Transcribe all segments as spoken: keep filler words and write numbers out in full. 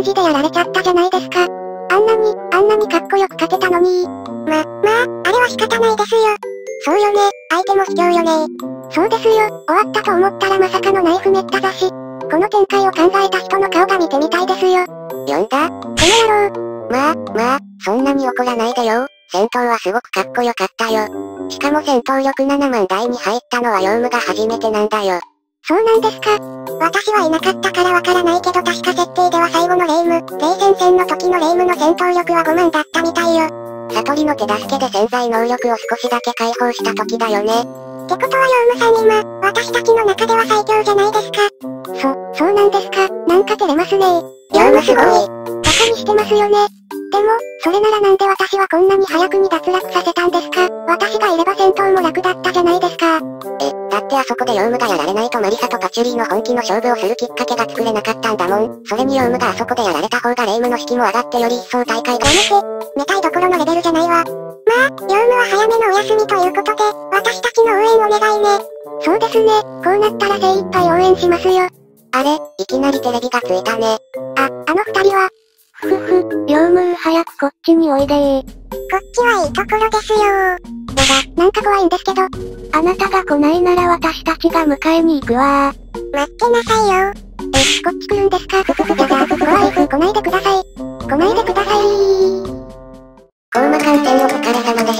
じでやられちゃったじゃないですか。あんなに、あんなにかっこよく勝てたのに。ま、まあ、あれは仕方ないですよ。そうよね、相手も卑怯よね。そうですよ、終わったと思ったらまさかのナイフめっただし。この展開を考えた人の顔が見てみたいですよ。 読んだ？ この野郎。 まあ、まあ、そんなに怒らないでよ。戦闘はすごくかっこよかったよ。しかも戦闘力ななまん台に入ったのはヨウムが初めてなんだよ。 そうなんですか。私はいなかったからわからないけど確か設定では最後のレイム、冷戦戦の時のレイムの戦闘力はごまんだったみたいよ。 悟りの手助けで潜在能力を少しだけ解放した時だよね。 ってことはヨウムさん今、私たちの中では最強じゃないですか。そ、そうなんですか。なんか照れますね。 ヨウムすごい。 バカにしてますよね。でも、それならなんで私はこんなに早くに脱落させたんですか？私がいれば戦闘も楽だったじゃないですか。 え、だってあそこでヨウムがやられないとマリサとパチュリーの本気の勝負をするきっかけが作れなかったんだもん。それにヨウムがあそこでやられた方がレイムの士気も上がってより一層大会が。 やめて、めたいどころのレベルじゃないわ。まあ、ヨウムは早めのお休みということで、私たちの応援お願いね。そうですね、こうなったら精一杯応援しますよ。 あれ、いきなりテレビがついたね。 あ、あの二人は。 ふふ、ヨウムー早くこっちにおいでー。 こっちはいいところですよー。やだ、なんか怖いんですけど。 あなたが来ないなら私たちが迎えに行くわー。 待ってなさいよ。え、こっち来るんですか？ふふふ、やだ、怖い、来ないでください。来ないでくださいー。 コウマ観戦お疲れ様でした。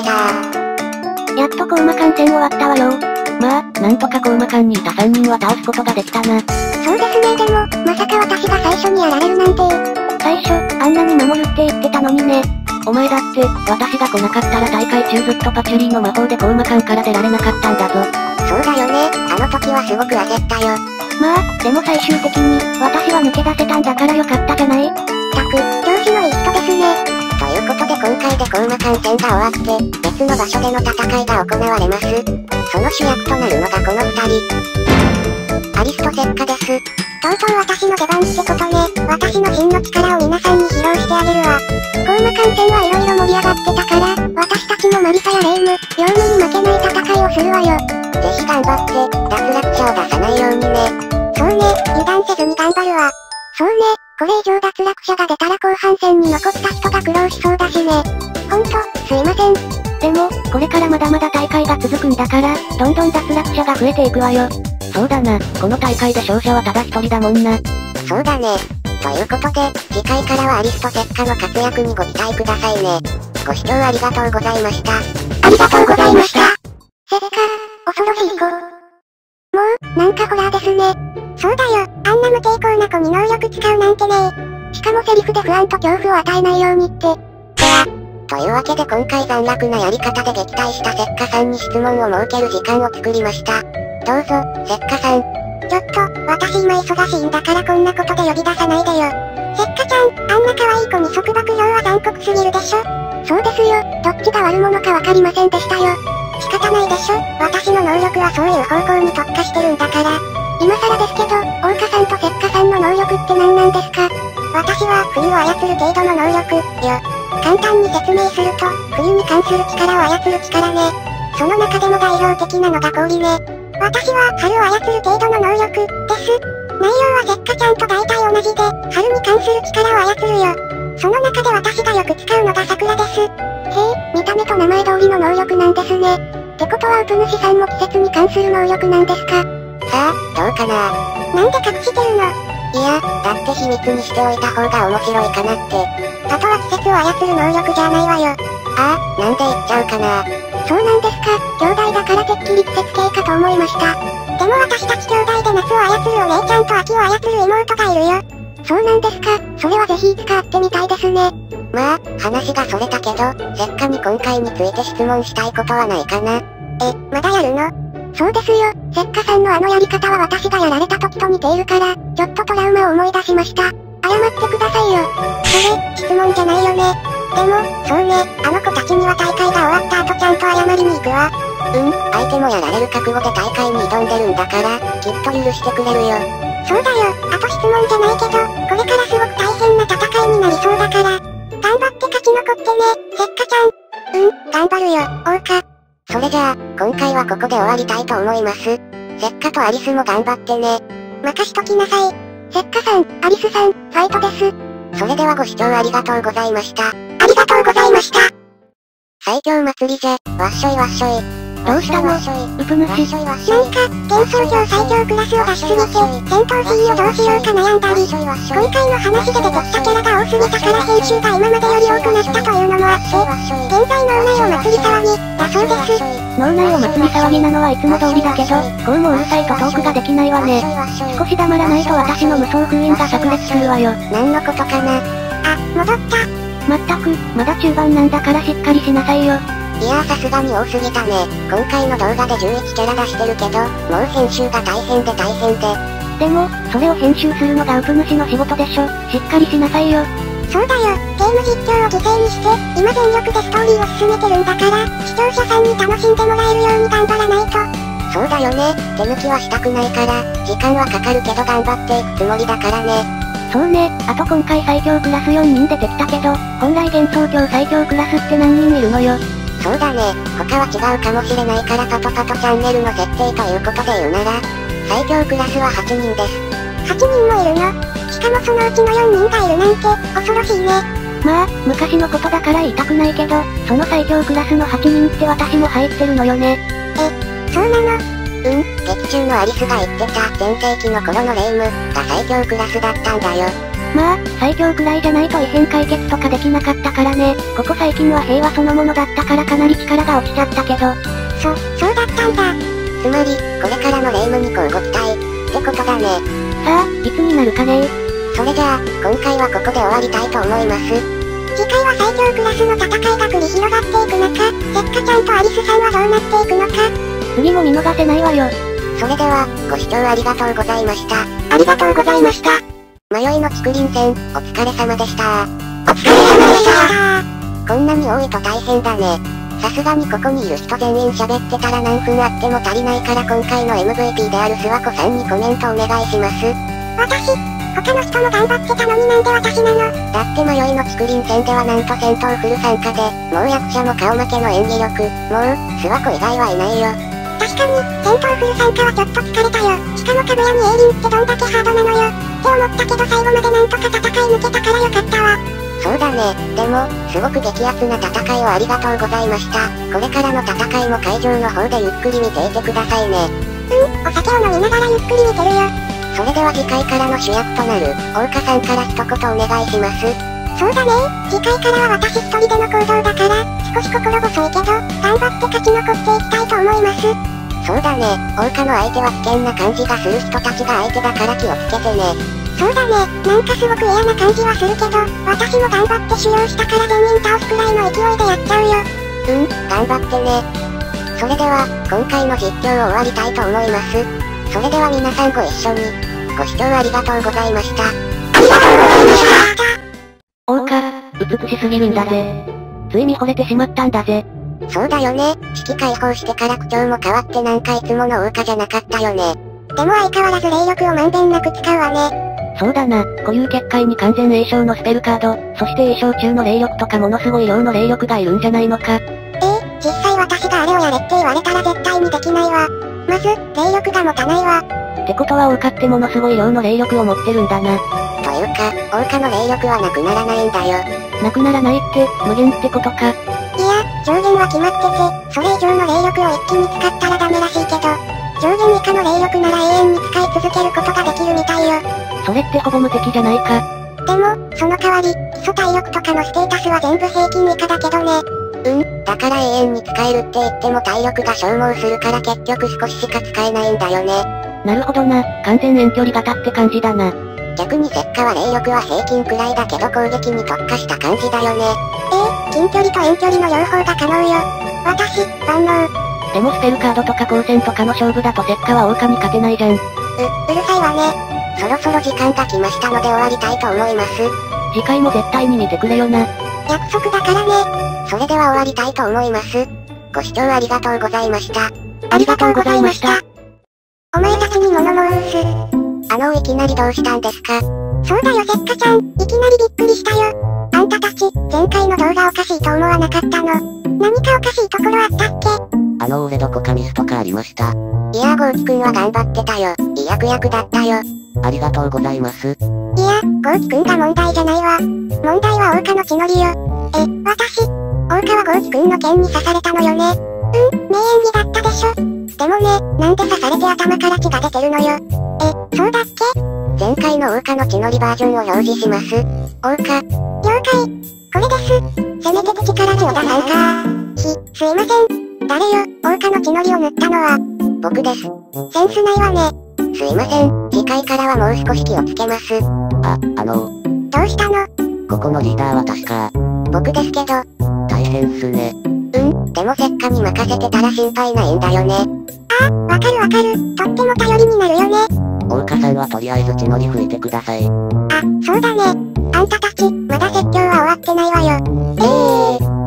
やっとコウマ観戦終わったわよ。 まあ、なんとかコウマ観にいたさんにんは倒すことができたな。 そうですね、でも、まさか私が最初にやられるなんて。 最初、あんなに守るって言ってたのにね。 お前だって、私が来なかったら大会中ずっとパチュリーの魔法でコウマ観から出られなかったんだぞ。 そうだよね、あの時はすごく焦ったよ。 まあ、でも最終的に、私は抜け出せたんだからよかったじゃない。 たく、調子のいい人ですね。 ということで今回でコウマ観戦が終わって、別の場所での戦いが行われます。その主役となるのがこの二人。アリスとセッカです。 とうとう私の出番ってことね。私の真の力を皆さんに披露してあげるわ。コウマ観戦はいろいろ盛り上がってたから、私たちもマリサやレイム、ヨウムに負けない戦いをするわよ。 ぜひ頑張って、脱落者を出さないようにね。 そうね、油断せずに頑張るわ。そうね、これ以上脱落者が出たら後半戦に残った人が苦労しそうだしね。ほんと、すいません。 でも、これからまだまだ大会が続くんだから、どんどん脱落者が増えていくわよ。 そうだな、この大会で勝者はただ一人だもんな。 そうだね。ということで、次回からはアリスとセッカの活躍にご期待くださいね。ご視聴ありがとうございました。 ありがとうございました。セッカ、恐ろしい子。もう、なんかホラーですね。そうだよ、あんな無抵抗な子に能力使うなんてね。しかもセリフで不安と恐怖を与えないようにって。 というわけで今回残虐なやり方で撃退したセッカさんに質問を設ける時間を作りました。どうぞ、セッカさん。 ちょっと、私今忙しいんだからこんなことで呼び出さないでよ。セッカちゃん、あんな可愛い子に束縛料は残酷すぎるでしょ。そうですよ、どっちが悪者かわかりませんでしたよ。仕方ないでしょ、私の能力はそういう方向に特化してるんだから。今更ですけど、オオカさんとセッカさんの能力って何なんですか？私は冬を操る程度の能力、よ。簡単に説明すると、冬に関する力を操る力ね。その中でも代表的なのが氷ね。私は春を操る程度の能力、です。内容はセッカちゃんと大体同じで、春に関する力を操るよ。その中で私がよく使うのが桜です。へえ、見た目と名前通りの能力なんですね。ってことはウプ主さんも季節に関する能力なんですか？ さあ、どうかな。 なんで隠してるの？ いや、だって秘密にしておいた方が面白いかなって。 あとは季節を操る能力じゃないわよ。 ああ、なんで言っちゃうかな。 そうなんですか、兄弟だからてっきり季節系かと思いました。でも私たち兄弟で夏を操るお姉ちゃんと秋を操る妹がいるよ。そうなんですか、それはぜひいつか会ってみたいですね。 まあ、話がそれたけど、せっかに今回について質問したいことはないかな。 え、まだやるの？そうですよ、セッカさんのあのやり方は私がやられた時と似ているから、ちょっとトラウマを思い出しました。謝ってくださいよ。それ、質問じゃないよね。でも、そうね、あの子たちには大会が終わった後ちゃんと謝りに行くわ。 うん、相手もやられる覚悟で大会に挑んでるんだから、きっと許してくれるよ。 そうだよ、あと質問じゃないけど、これからすごく大変な戦いになりそうだから、頑張って勝ち残ってね、セッカちゃん。うん、頑張るよ、オオカ。 それじゃあ、今回はここで終わりたいと思います。セッカとアリスも頑張ってね。 任しときなさい。セッカさん、アリスさん、ファイトです。 それではご視聴ありがとうございました。 ありがとうございました。 最強祭りじゃ、わっしょいわっしょい。 どうしたのウプ主。 なんか、幻想郷最強クラスを出しすぎて、戦闘シーンをどうしようか悩んだり、今回の話で出てきたキャラが多すぎたから編集が今までより多くなったというのもあって、現在脳内を祭り騒ぎ、だそうです。 脳内を祭り騒ぎなのはいつも通りだけど、こうもうるさいとトークができないわね。少し黙らないと私の無双封印が炸裂するわよ。 何のことかな。 あ、戻った。 まったく、まだ中盤なんだからしっかりしなさいよ。 いやーさすがに多すぎたね。今回の動画でじゅういちキャラ出してるけど、もう編集が大変で大変で。 でも、それを編集するのがウプ主の仕事でしょ。しっかりしなさいよ。 そうだよ、ゲーム実況を犠牲にして、今全力でストーリーを進めてるんだから、視聴者さんに楽しんでもらえるように頑張らないと。 そうだよね、手抜きはしたくないから、時間はかかるけど頑張っていくつもりだからね。 そうね、あと今回最強クラスよにん出てきたけど、本来幻想郷最強クラスって何人いるのよ。 そうだね、他は違うかもしれないからパトパトチャンネルの設定ということで言うなら、最強クラスははちにんです。 はちにんもいるの？しかもそのうちのよにんがいるなんて、恐ろしいね。 まあ、昔のことだから言いたくないけど、その最強クラスのはちにんって私も入ってるのよね。 え、そうなの？ うん、劇中のアリスが言ってた全盛期の頃のレイムが最強クラスだったんだよ。 まあ、最強くらいじゃないと異変解決とかできなかったからね。ここ最近は平和そのものだったからかなり力が落ちちゃったけど。 そ、そうだったんだ。 つまり、これからのレイムにこうご期待ってことだね。 さあ、いつになるかね。 それじゃあ、今回はここで終わりたいと思います。 次回は最強クラスの戦いが繰り広がっていく中、せっかちゃんとアリスさんはどうなっていくのか。 次も見逃せないわよ。 それでは、ご視聴ありがとうございました。 ありがとうございました。 迷いの竹林戦、お疲れ様でした。 お疲れ様でした。 こんなに多いと大変だね。さすがにここにいる人全員喋ってたら何分あっても足りないから今回の エムブイピー である諏訪子さんにコメントお願いします。 私、他の人も頑張ってたのになんで私なの？ だって迷いの竹林戦ではなんと戦闘フル参加で、もう役者も顔負けの演技力、もう、諏訪子以外はいないよ。 確かに、戦闘フル参加はちょっと疲れたよ。しかもかぐやにエイリンってどんだけハードなのよ。って思ったけど最後までなんとか戦い抜けたからよかったわ。 そうだね。でも、すごく激アツな戦いをありがとうございました。これからの戦いも会場の方でゆっくり見ていてくださいね。 うん、お酒を飲みながらゆっくり見てるよ。 それでは次回からの主役となる、大岡さんから一言お願いします。 そうだね、次回からは私一人での行動だから、少し心細いけど、頑張って勝ち残っていきたいと思います。 そうだね、大岡の相手は危険な感じがする人たちが相手だから気をつけてね。 そうだね、なんかすごく嫌な感じはするけど、私も頑張って修行したから全員倒すくらいの勢いでやっちゃうよ。 うん、頑張ってね。それでは、今回の実況を終わりたいと思います。それでは皆さんご一緒に、ご視聴ありがとうございました。ありがとうございました。 大岡、美しすぎるんだぜ。ついに惚れてしまったんだぜ。 そうだよね、式解放してから口調も変わってなんかいつもの大岡じゃなかったよね。 でも相変わらず霊力をまんべんなく使うわね。 そうだな、固有結界に完全栄唱のスペルカード、そして栄唱中の霊力とかものすごい量の霊力がいるんじゃないのか。 ええ、実際私があれをやれって言われたら絶対にできないわ。まず、霊力が持たないわ。 ってことは大岡ってものすごい量の霊力を持ってるんだな。 というか、大岡の霊力はなくならないんだよ。 なくならないって、無限ってことか。 いや、上限は決まってて、それ以上の霊力を一気に使ったらダメらしいけど、上限以下の霊力なら永遠に使い続けることができるみたいよ。 それってほぼ無敵じゃないか。 でも、その代わり、基礎体力とかのステータスは全部平均以下だけどね。 うん、だから永遠に使えるって言っても体力が消耗するから結局少ししか使えないんだよね。 なるほどな、完全遠距離型って感じだな。 逆に石化は霊力は平均くらいだけど攻撃に特化した感じだよね。 ええ、近距離と遠距離の両方が可能よ。私、万能。 でもスペルカードとか光線とかの勝負だと石化は大岡に勝てないじゃん。う、 うるさいわね。 そろそろ時間が来ましたので終わりたいと思います。 次回も絶対に見てくれよな。 約束だからね。 それでは終わりたいと思います。ご視聴ありがとうございました。 ありがとうございました。お前たちに物申す。 あのいきなりどうしたんですか？ そうだよせっかちゃん、いきなりびっくりしたよ。あんたたち、前回の動画おかしいと思わなかったの？何かおかしいところあったっけ？ あの俺どこかミスとかありました。 いやーゴーチくんは頑張ってたよ。いい役役だったよ。 ありがとうございます。 いや、ゴーキくんが問題じゃないわ。問題は桜花の血のりよ。え、私、桜花はゴーキくんの剣に刺されたのよね。うん、名演技だったでしょ。でもね、なんで刺されて頭から血が出てるのよ。え、そうだっけ？ 前回の桜花の血のりバージョンを表示します。桜花。 了解。これです。せめて口から血を出さんか。ひ、すいません。誰よ、桜花の血のりを塗ったのは。 僕です。 センスないわね。 すいません、次回からはもう少し気をつけます。あ、あの。 どうしたの？ ここのリーダーは確か。 僕ですけど。 大変っすね。 うん、でもせっかに任せてたら心配ないんだよね。あ、わかるわかる。とっても頼りになるよね。 桜花さんはとりあえず血のり拭いてください。 あ、そうだね。あんたたち、まだ説教は終わってないわよ。 ええー。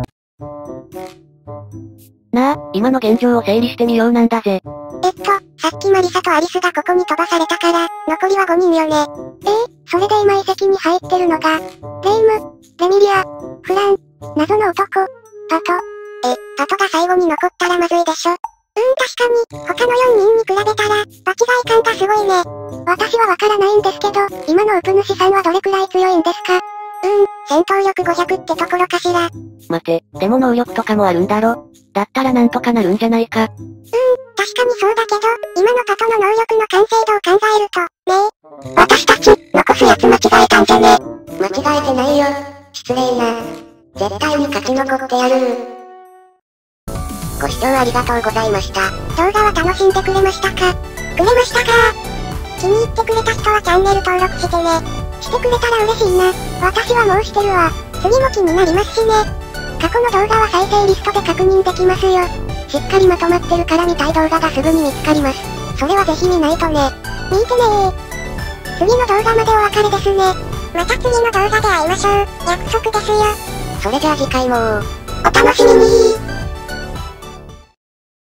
なあ、今の現状を整理してみようなんだぜ。 えっと、さっきマリサとアリスがここに飛ばされたから、残りはごにんよね。えー、それで今遺跡に入ってるのが、レイム、レミリア、フラン、謎の男、パト。え、パトが最後に残ったらまずいでしょ。うん、確かに、他のよんにんに比べたら、場違い感がすごいね。私はわからないんですけど、今のウプ主さんはどれくらい強いんですか？うーん、戦闘力ごひゃくってところかしら。 待て、でも能力とかもあるんだろ？だったらなんとかなるんじゃないか。 うーん、確かにそうだけど、今のパトの能力の完成度を考えると、ねえ。私たち、残すやつ間違えたんじゃね？ 間違えてないよ。失礼な。絶対に勝ち残ってやる。ご視聴ありがとうございました。 動画は楽しんでくれましたか？くれましたか？気に入ってくれた人はチャンネル登録してね。してくれたら嬉しいな。私はもうしてるわ。次も気になりますしね。過去の動画は再生リストで確認できますよ。しっかりまとまってるから見たい動画がすぐに見つかります。それはぜひ見ないとね。見てねー。次の動画までお別れですね。また次の動画で会いましょう。約束ですよ。 それじゃあ次回もお楽しみにー。